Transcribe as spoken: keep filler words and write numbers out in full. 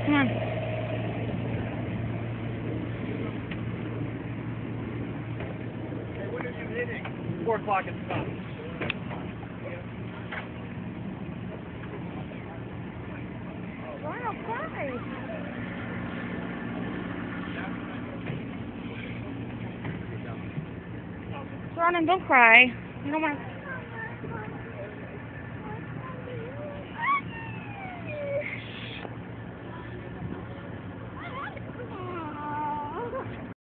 Come on. Hey, when are you hitting? Four o'clock at the top. Wow, cry. Ronan, don't cry. You don't want to...